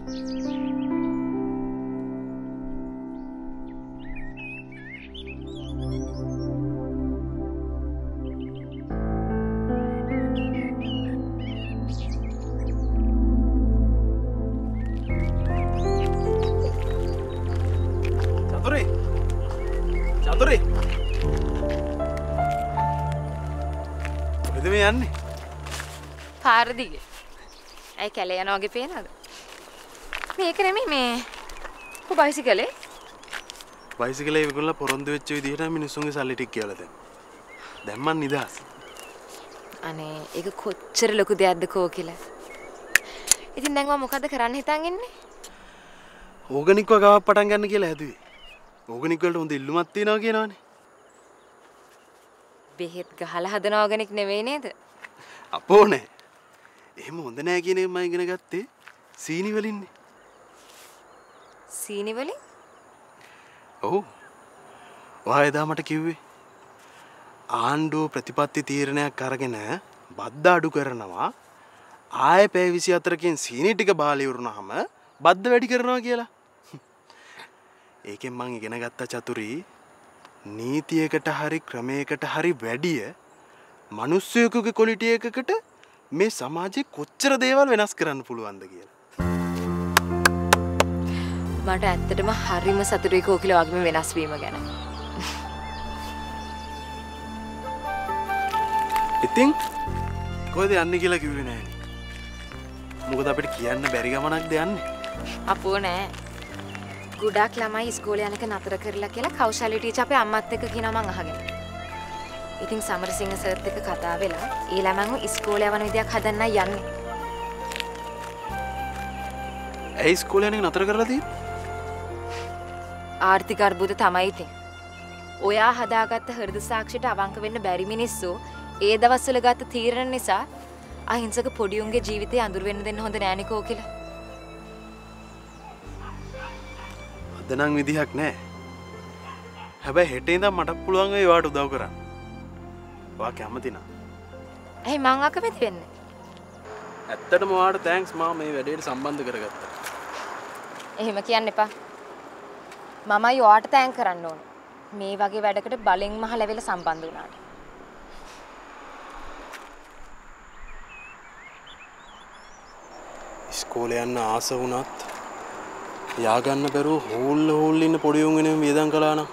පාර දිගේ. ඇයි කැලේ යනවා වගේ පේනවද? මේක නෙමෙයි මේ බයිසිකලේ. බයිසිකලේ විකුණලා පොරොන්දු වෙච්ච විදිහට මිනිස්සුන්ගේ සල්ලි ටික කියලා දැන්. දැන් මන් නිදහස්. අනේ ඒක කොච්චර ලොකු දෙයක්ද කෝ කියලා. ඉතින් දැන් මම මොකද කරන්න හිතන් ඉන්නේ? ඕගනික්ව ගාවක් පටන් ගන්න කියලා හැදුවේ. ඕගනික් වලට හොඳ ඉල්ලුමක් තියෙනවා කියනවනේ. බෙහෙත් ගහලා හදන ඕගනික් නෙවෙයි නේද? අපෝ නෑ. එහෙම හොඳ නෑ කියන එක මම ඉගෙන ගත්තේ සීනි වලින්නේ. සීනි වලින්? ඔව්. ඔයා එදා මට කිව්වේ ආණ්ඩුව ප්‍රතිපත්ති තීරණයක් අරගෙන බද්ද අඩු කරනවා. ආයෙ පැය 24කින් සීනි ටික බාලා ඉවරනහම බද්ද වැඩි කරනවා කියලා. ඒකෙන් මම ඉගෙන ගත්ත චතුරි නීතියකට හරි ක්‍රමයකට හරි වැඩිය මිනිස්සුයෙකුගේ ක්වොලිටි එකකට මේ සමාජයේ කොච්චර දේවල් වෙනස් කරන්න පුළුවන්ද කියලා. මට ඇත්තටම හරිම සතුටුයි කෝකිලා වගේම වෙනස් වීම ගැන. ඉතින් කොහෙද යන්නේ කියලා කිව්වේ නෑනේ. මොකද අපිට කියන්න බැරි ගමනක්ද යන්නේ? අපෝ නෑ. ගොඩක් ළමයි ඉස්කෝලේ යනක නතර කරලා කියලා කෞශල්‍ය ටීචර් අපේ අම්මත් එක්ක කියනවා මං අහගෙන. ඉතින් සමරසිංහ සර්ත් එක්ක කතා වෙලා ඒ ළමන්ව ඉස්කෝලේ යවන විදියක් හදන්න යන්නේ. ඇයි ඉස්කෝලේ යන්නේ නතර කරලා තියෙන්නේ? ආර්ථික අර්බුද තමයි ඉතින්. ඔයා හදාගත්ත හෘද සාක්ෂියට අවංක වෙන්න බැරි මිනිස්සු ඒ දවස්වල ගත්ත තීරණ නිසා අහිංසක පොඩි උන්ගේ ජීවිතේ අඳුර වෙන්න දෙන්න හොඳ නෑනේ කෝ කියලා. අද නම් විදිහක් නෑ. හැබැයි හෙට ඉඳන් මට පුළුවන් වෙයි ඔයාට උදව් කරන්න. ඔයා කැමති නම්. ඇයි මං අකමැති වෙන්නේ? ඇත්තටම ඔයාට තෑන්ක්ස් මම මේ වැඩේට සම්බන්ධ කරගත්තා. එහෙම කියන්න එපා. මමයි ඔයාට තෑන්ක් කරන්න ඕන. මේ වගේ වැඩකට බලෙන් මහ ලැබෙලා සම්බන්ධ වුණාට. ඉස්කෝලේ යන්න ආස වුණත් යා ගන්න බැරුව හෝල් ඉන්න පොඩි උන් වෙනුවෙන් වියදම් කළා නම්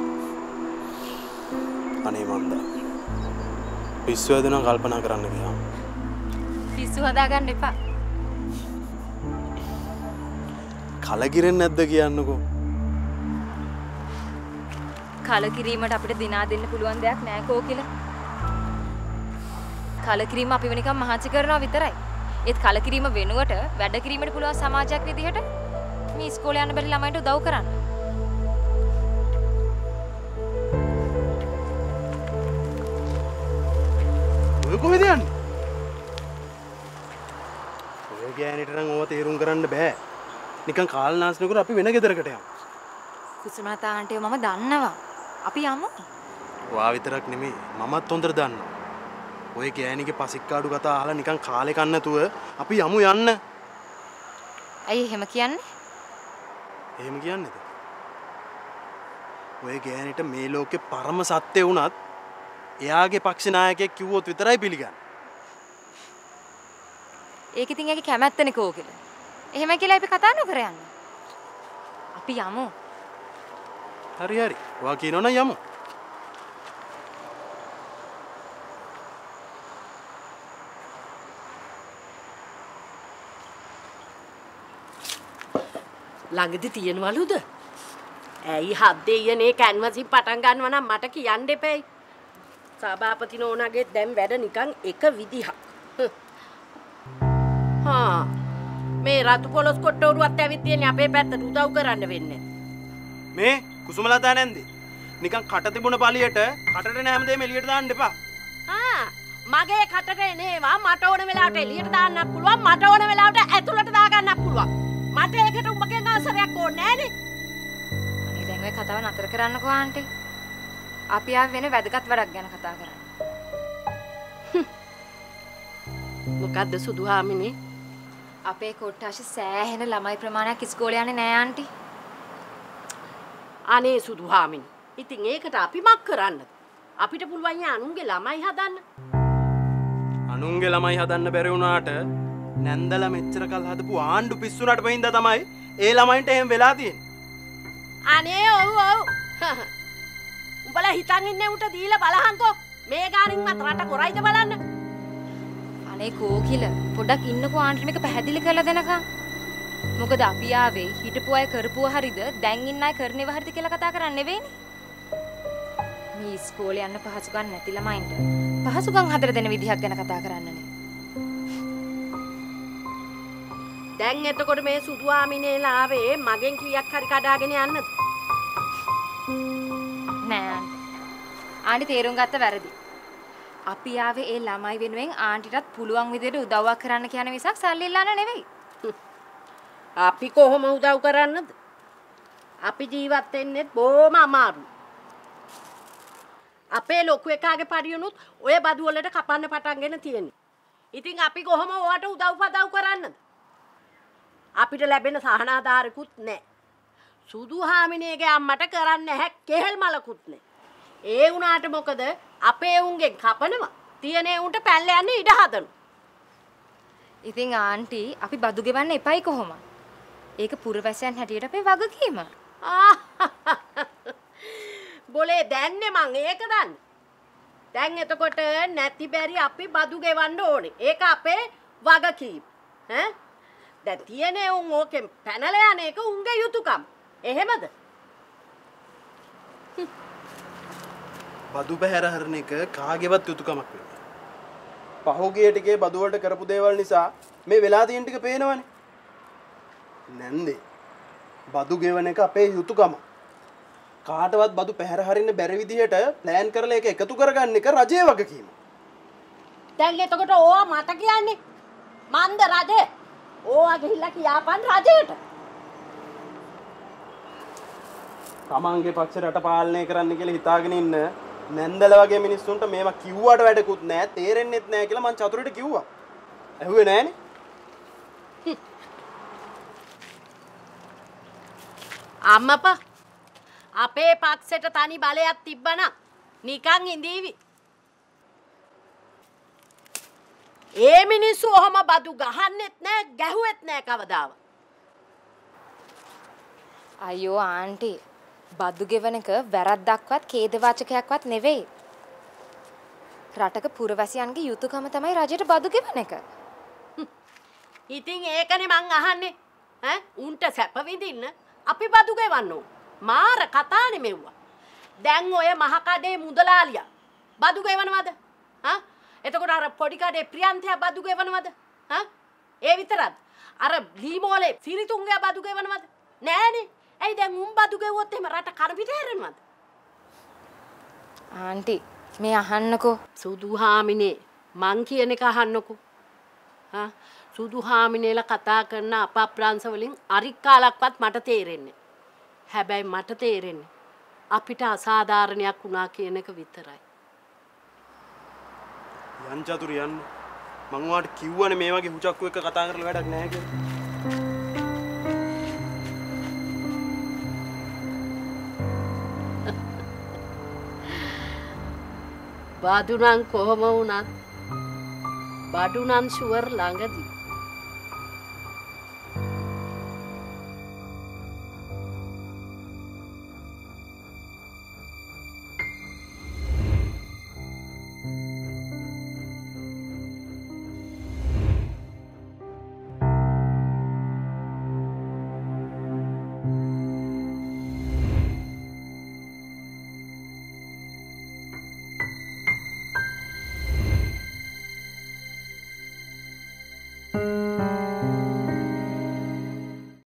අනේ මන්දා පිස්සු හැදෙනවා කල්පනා කරන්න ගියාම. පිස්සු හදාගන්න එපා. කලකිරෙන්නේ නැද්ද කියන්නකෝ. කලකිරීමට අපිට දිනා දෙන්න පුළුවන් දෙයක් නෑ කෝ කියලා. කලකිරීම අපිව නිකන් මහාචි කරනවා විතරයි. ඒත් කලකිරීම වෙනුවට වැඩ කිරීමට පුළුවන් සමාජයක් විදිහට මේ ඉස්කෝලේ යන්න බැරි ළමයින්ට උදව් කරන්න. ඔය කොහෙද යන්නේ? ඔය ගෑනිට නම් ඕව තේරුම් කරන්න බෑ. නිකන් කාලනාශන කර අපි වෙන ගෙදරකට යමු. කුසුමලතා ආන්ටිව මම දන්නවා. අපි යමු. ඔයා විතරක් නෙමෙයි මමත් හොඳට දන්නවා. ඔය ගෑණිගේ පසික්කාඩු කතා අහලා නිකන් කාලේ කන්න නැතුව අපි යමු යන්න. ඇයි එහෙම කියන්නේ? එහෙම කියන්නේද? ඔය ගෑණිට මේ ලෝකේ පරම සත්‍ය වුණත් එයාගේ පක්ෂ නායකයෙක් කිව්වොත් විතරයි පිළිගන්නේ. ඒක ඉතින් ඒකේ කැමැත්තනේ කෝ කියලා. එහෙම කියලා අපි කතා නොකර යන්න. අපි යමු. හරි හරි. ඔයා කියනවනම් යමු. ළඟදි තියනවලුද? ඇයි හද්දෙයනේ කැන්වසින් පටන් ගන්නවා නම් මට කියන්න එපැයි. සභාපති නෝනාගේ දැන් වැඩ නිකන් එක විදිහක්. මේ රතු පොලොස් කොට්ටෝරුවත් ඇවිත් තියෙන්නේ අපේ පැත්තට උදව් කරන්න වෙන්නේ. මේ කුසුමලතා නැන්දේ. නිකන් කට තිබුණ පළියට කටට එන හැමදේම එළියට දාන්න එපා. මගේ කටට එනේවා මට ඕන වෙලාවට එළියට දාන්නත් පුළුවන් මට ඕන වෙලාවට ඇතුළට දාගන්නත් පුළුවන්. මට ඒකට උඹගෙන් අවසරයක් ඕනේ නෑනේ. අනේ දැන් ඔය කතාව නතර කරන්නකෝ ආන්ටි. අපි ආව වෙන වැදගත් වැඩක් ගැන කතා කරන්න. මොකද්ද සුදුහාමිනේ? අපේ කොට්ටාශ සෑහෙන ළමයි ප්‍රමාණයක් ඉස්කෝලේ යන්නේ නෑ ආන්ටි. අනේ සුදු හාමිනී. ඉතින් ඒකට අපි මක් කරන්නද? අපිට පුළුවන් යා අනුන්ගේ ළමයි හදන්න. අනුන්ගේ ළමයි හදන්න බැරි වුණාට නැන්දලා මෙච්චර කල් හදපු ආණ්ඩු පිස්සුනට බහින්දා තමයි ඒ ළමයින්ට එහෙම වෙලා තියෙන්නේ. අනේ ඔව් ඔව්. උඹලා හිතන් ඉන්නේ උට දීලා බලහන්කෝ. මේ ගානින්වත් රට කොරයිද බලන්න. අනේ කෝකිල පොඩ්ඩක් ඉන්නකෝ ආන්ටි මේක පැහැදිලි කරලා දෙනකම්. මොකද අපි ආවේ හිටපු අය කරපුවා හරිද දැන් ඉන්න අය කරනව හරිද කියලා කතා කරන්නේ නෙවෙයිනේ. මේ ඉස්කෝලේ යන්න පහසුකම් නැති ළමයින්ට පහසුකම් හදලා දෙන විදිහක් ගැන කතා කරන්නනේ. දැන් එතකොට මේ සුදු ආමිනේලා ආවේ මගෙන් කීයක් හරි කඩාගෙන යන්නද? නෑ ආන්ටි තේරුම් ගත්ත වැරදි. අපි ආවේ ඒ ළමයි වෙනුවෙන් ආන්ටිටත් පුළුවන් විදිහට උදව්වක් කරන්න කියන මිසක් සල්ලි ඉල්ලන්න නෙවෙයි. අපි කොහොම උදව් කරන්නද? අපි ජීවත් වෙන්නේ බොහොම අමාරුයි. අපේ ලොකු එකාගේ පරියුනුත් ඔය බදු වලට කපන්න පටන්ගෙන තියෙන්නේ. ඉතින් අපි කොහොම ඔයාට උදව් කරන්නද? අපිට ලැබෙන සහනාධාරකුත් නැහැ. සුදු හාමිනේගේ අම්මට කරන්න නැහැ කෙහෙල් මලකුත් නැහැ. ඒ වුණාට මොකද අපේ උන්ගෙන් කපනවා. තියනේ උන්ට පැල්ල යන්න ඉඩ හදනවා. ඉතින් ආන්ටි අපි බදු ගෙවන්න එපයි කොහොම? ඒක පුරවැසියන් හැටියට අපේ වගකීම. බොලේ දැන්නේ මං ඒක දන්නේ. දැන් එතකොට නැති බැරි අපි බදු ගෙවන්න ඕනේ. ඒක අපේ වගකීම. ඈ දැන් තියනේ උන් ඕකෙන් පැනලා යන එක උන්ගේ යුතුයකම්. එහෙමද? බදු පැහැර හරන එක කාගේවත් යුතුයකමක් නෙවෙයි. පහුගිය ටිකේ බදු වලට කරපු දේවල් නිසා මේ වෙලා තියෙන ටික පේනවනේ. නැන්දේ බදු ගෙවන එක අපේ යුතුයකම. කාටවත් බදු පැහැර හරින්න බැරි විදිහට ප්ලෑන් කරලා ඒක එකතු කරගන්න එක රජයේ වගකීම. දැන් එතකොට ඕවා මට කියන්නේ මන්ද රජේ. ඕවා ගිහිල්ලා කියාපන් රජයට. තමන්ගේ පක්ෂ රට පාලනය කරන්න කියලා හිතාගෙන ඉන්න නැන්දල වගේ මිනිස්සුන්ට මේවා කිව්වට වැඩකුත් නැහැ තේරෙන්නෙත් නැහැ කියලා මං චතුරට කිව්වා. ඇහුවේ නෑනේ. අම්මපා අපේ පක්ෂයට තනි බලයක් තිබ්බනම් නිකන් ඉඳීවි. ඒ මිනිස්සු ඔහම බදු ගහන්නෙත් නෑ ගැහුවෙත් නෑ කවදාවත්. අයියෝ ආන්ටි බදු ගෙවන එක වැරද්දක්වත් ඛේදවාචකයක්වත් නෙවෙයි. රටක පුරවැසියන්ගේ යුතුයකම තමයි රජයට බදු ගෙවන එක. ඉතින් ඒකනේ මං අහන්නේ. ඈ උන්ට සැප විඳින්න අපි බදු ගෙවන්න ඕන. මාර කතානේ මෙව්වා. දැන් ඔය මහ කඩේ මුදලාලියා බදු ගෙවනවද? හා? එතකොට අර පොඩි කඩේ ප්‍රියන්තයා බදු ගෙවනවද? හා? ඒ විතරද? අර ලීමෝලේ සිරිතුංගයා බදු ගෙවනවද? නෑනේ. ඇයි දැන් උන් බදු ගෙවුවොත් එහෙම රට කරපිට හැරෙනවද? ආන්ටි මේ අහන්නකෝ. සුදු හාමිනේ මං කියන එක අහන්නකෝ. හා? සුදු හාමිනේලා කතා කරන අප්‍රාංශ වලින් අරික්කාලක්වත් මට තේරෙන්නේ. හැබැයි මට තේරෙන්නේ අපිට අසාධාරණයක් වුණා කියන එක විතරයි. යන් චතුරු යන්න. මං ඔයාලට කිව්වනේ මේ වගේ හුචක්කු එක කතා කරලා වැඩක් නැහැ කියලා. බඩු නම් කොහම වුණත් බඩු නම් ෂුවර් ළඟදී